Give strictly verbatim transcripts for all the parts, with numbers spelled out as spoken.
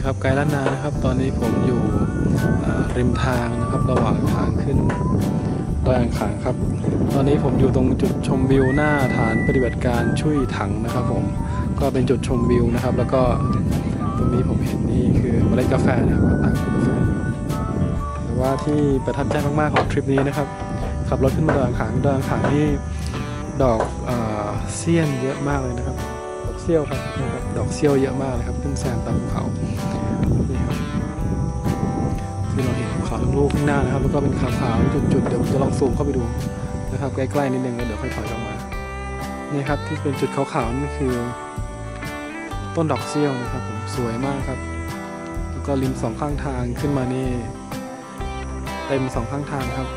ครับไกด์ล้านนานะครับตอนนี้ผมอยู่ริมทางนะครับระหว่างทางขึ้นดอยอ่างขางครับตอนนี้ผมอยู่ตรงจุดชมวิวหน้าฐานปฏิบัติการช่วยถังนะครับผมก็เป็นจุดชมวิวนะครับแล้วก็ตรงนี้ผมเห็นนี่คือเมล็ดกาแฟนะครับตักกาแฟแต่ว่าที่ประทับใจมากๆของทริปนี้นะครับขับรถขึ้นมาดอยอ่างขางดอยอ่างขางนี่ดอกเสี้ยนเยอะมากเลยนะครับดอกเซี่ยวครับนะครับดอกเซี่ยวเยอะมากเลยครับขึ้นแซมตามภูเขานี่ครับที่เราเห็นภูเขาทั้งลูกข้างหน้านะครับแล้วก็เป็นขาวๆจุดๆเดี๋ยวผมจะลองซูมเข้าไปดูนะครับใกล้ๆนิดนึงแล้วเดี๋ยวค่อยถอยออกมานี่ครับที่เป็นจุดขาวๆนี่คือต้นดอกเซี่ยวนะครับผมสวยมากครับแล้วก็ริมสองข้างทางขึ้นมานี่เต็มสองข้างทางครับ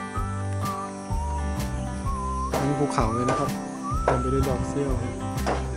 ภูเขาเลยนะครับเต็มไปด้วยดอกเซี่ยว